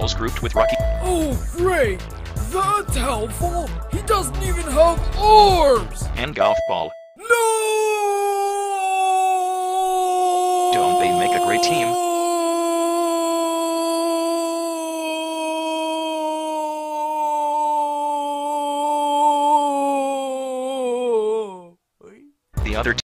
balls grouped with Rocky. Oh, great! That's helpful! He doesn't even have arms! And golf ball. No! Don't they make a great team? The other